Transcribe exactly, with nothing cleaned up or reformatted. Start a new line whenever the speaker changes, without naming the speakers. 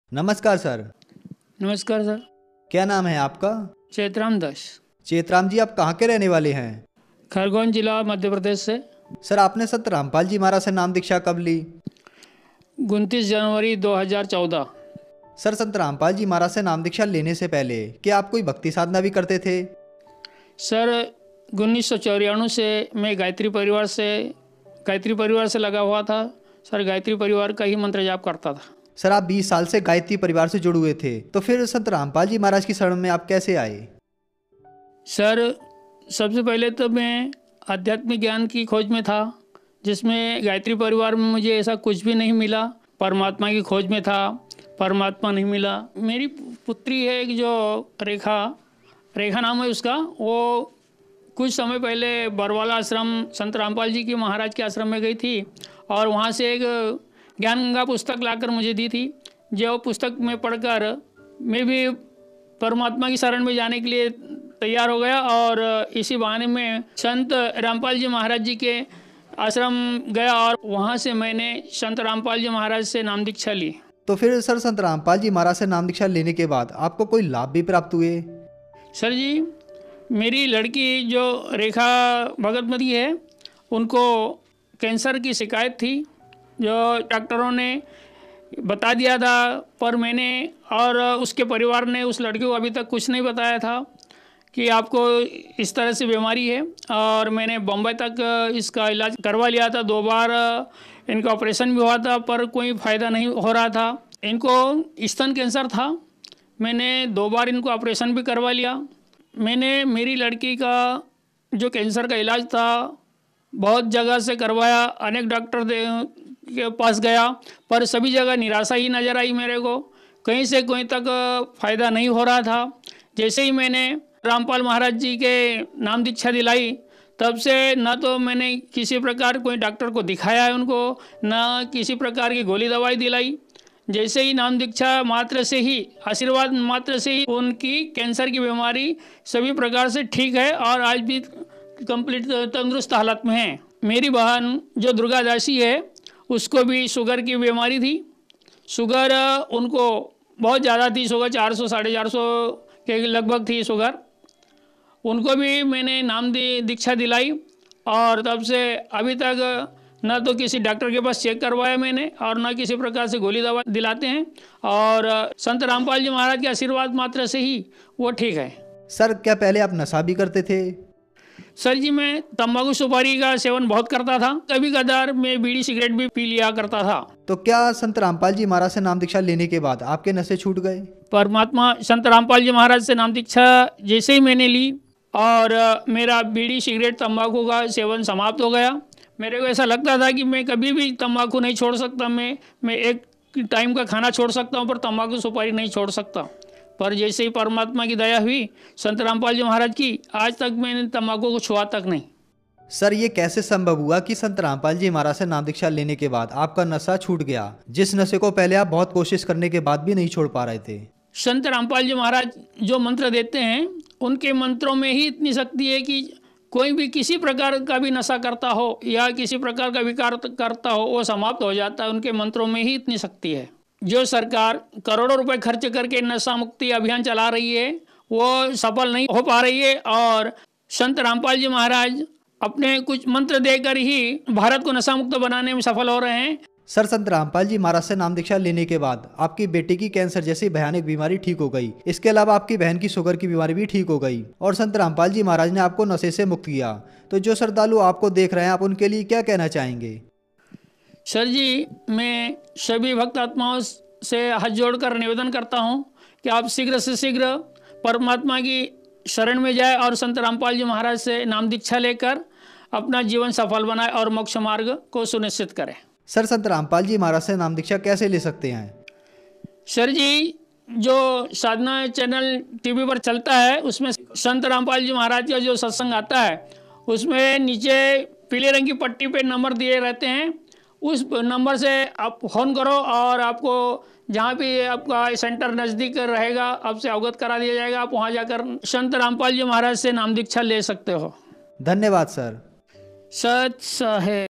नमस्कार सर।
नमस्कार सर।
क्या नाम है आपका?
चैतराम दास।
चेतराम जी, आप कहाँ के रहने वाले हैं?
खरगोन जिला मध्य प्रदेश से।
सर, आपने संत रामपाल जी महाराज से नाम दीक्षा कब ली?
उनतीस जनवरी दो हज़ार चौदह।
सर, संत रामपाल जी महाराज से नाम दीक्षा लेने से पहले क्या आप कोई भक्ति साधना भी करते थे?
सर, उन्नीस सौ चौरानवे से मैं गायत्री परिवार से गायत्री परिवार से लगा हुआ था। सर, गायत्री परिवार का ही मंत्र जाप करता था।
सर, आप बीस साल से गायत्री परिवार से जुड़े हुए थे, तो फिर संत रामपाल जी महाराज की शरण में आप कैसे आए?
सर, सबसे पहले तो मैं आध्यात्मिक ज्ञान की खोज में था, जिसमें गायत्री परिवार में मुझे ऐसा कुछ भी नहीं मिला। परमात्मा की खोज में था, परमात्मा नहीं मिला। मेरी पुत्री है एक, जो रेखा रेखा नाम है उसका। वो कुछ समय पहले बरवाला आश्रम संत रामपाल जी की महाराज के आश्रम में गई थी और वहाँ से एक ज्ञान गंगा पुस्तक लाकर मुझे दी थी। जो पुस्तक में पढ़कर मैं भी परमात्मा की शरण में जाने के लिए तैयार हो गया और इसी बहाने में संत रामपाल जी महाराज जी के आश्रम गया और वहाँ से मैंने संत रामपाल जी महाराज से नाम दीक्षा ली।
तो फिर सर, संत रामपाल जी महाराज से नाम दीक्षा लेने के बाद आपको कोई लाभ भी प्राप्त हुए?
सर जी, मेरी लड़की जो रेखा भगतमती है, उनको कैंसर की शिकायत थी, जो डॉक्टरों ने बता दिया था, पर मैंने और उसके परिवार ने उस लड़की को अभी तक कुछ नहीं बताया था कि आपको इस तरह से बीमारी है। और मैंने बम्बई तक इसका इलाज करवा लिया था। दो बार इनका ऑपरेशन भी हुआ था, पर कोई फ़ायदा नहीं हो रहा था। इनको स्तन कैंसर था। मैंने दो बार इनको ऑपरेशन भी करवा लिया। मैंने मेरी लड़की का जो कैंसर का इलाज था बहुत जगह से करवाया, अनेक डॉक्टर के पास गया, पर सभी जगह निराशा ही नज़र आई मेरे को। कहीं से कहीं तक फ़ायदा नहीं हो रहा था। जैसे ही मैंने रामपाल महाराज जी के नाम दीक्षा दिलाई, तब से न तो मैंने किसी प्रकार कोई डॉक्टर को दिखाया है उनको, न किसी प्रकार की गोली दवाई दिलाई। जैसे ही नाम दीक्षा मात्र से ही, आशीर्वाद मात्र से ही उनकी कैंसर की बीमारी सभी प्रकार से ठीक है और आज भी कंप्लीट तंदुरुस्त हालत में है। मेरी बहन जो दुर्गा दासी है, उसको भी शुगर की बीमारी थी। शुगर उनको बहुत ज़्यादा थी, शुगर चार सौ साढ़े चार सौ के लगभग थी शुगर। उनको भी मैंने नाम दी दीक्षा दिलाई और तब से अभी तक न तो किसी डॉक्टर के पास चेक करवाया मैंने और न किसी प्रकार से गोली दवा दिलाते हैं और संत रामपाल जी महाराज के आशीर्वाद मात्र से ही वो ठीक है।
सर, क्या पहले आप नशा भी करते थे?
सर जी, मैं तंबाकू सुपारी का सेवन बहुत करता था। कभी कदार मैं बीड़ी सिगरेट भी पी लिया करता था।
तो क्या संत रामपाल जी महाराज से नाम दीक्षा लेने के बाद आपके नशे छूट गए?
परमात्मा संत रामपाल जी महाराज से नाम दीक्षा जैसे ही मैंने ली और मेरा बीड़ी सिगरेट तंबाकू का सेवन समाप्त हो गया। मेरे को ऐसा लगता था कि मैं कभी भी तंबाकू नहीं छोड़ सकता। मैं मैं एक टाइम का खाना छोड़ सकता हूँ, पर तंबाकू सुपारी नहीं छोड़ सकता। पर जैसे ही परमात्मा की दया हुई संत रामपाल जी महाराज की, आज तक मैंने तंबाकू को छुआ तक नहीं।
सर, ये कैसे संभव हुआ कि संत रामपाल जी महाराज से नाम दीक्षा लेने के बाद आपका नशा छूट गया, जिस नशे को पहले आप बहुत कोशिश करने के बाद भी नहीं छोड़ पा रहे थे?
संत रामपाल जी महाराज जो मंत्र देते हैं, उनके मंत्रों में ही इतनी शक्ति है कि कोई भी किसी प्रकार का भी नशा करता हो या किसी प्रकार का विकार करता हो, वो समाप्त हो जाता है। उनके मंत्रों में ही इतनी शक्ति है। जो सरकार करोड़ों रुपए खर्च करके नशा मुक्ति अभियान चला रही है, वो सफल नहीं हो पा रही है और संत रामपाल जी महाराज अपने कुछ मंत्र देकर ही भारत को नशा मुक्त बनाने में सफल हो रहे हैं।
सर, संत रामपाल जी महाराज से नाम दीक्षा लेने के बाद आपकी बेटी की कैंसर जैसी भयानक बीमारी ठीक हो गई। इसके अलावा आपकी बहन की शुगर की बीमारी भी ठीक हो गई और संत रामपाल जी महाराज ने आपको नशे से मुक्त किया। तो जो श्रद्धालु आपको देख रहे हैं, आप उनके लिए क्या कहना चाहेंगे?
सर जी, मैं सभी भक्त आत्माओं से हाथ जोड़कर निवेदन करता हूँ कि आप शीघ्र से शीघ्र परमात्मा की शरण में जाए और संत रामपाल जी महाराज से नाम दीक्षा लेकर अपना जीवन सफल बनाए और मोक्ष मार्ग को सुनिश्चित करें।
सर, संत रामपाल जी महाराज से नाम दीक्षा कैसे ले सकते हैं?
सर जी, जो साधना चैनल टीवी पर चलता है, उसमें संत रामपाल जी महाराज का जो सत्संग आता है, उसमें नीचे पीले रंग की पट्टी पे नंबर दिए रहते हैं। उस नंबर से आप फ़ोन करो और आपको जहाँ भी आपका सेंटर नज़दीक रहेगा, आपसे अवगत करा दिया जाएगा। आप वहाँ जाकर संत रामपाल जी महाराज से नाम दीक्षा ले सकते हो।
धन्यवाद सर।
सच है।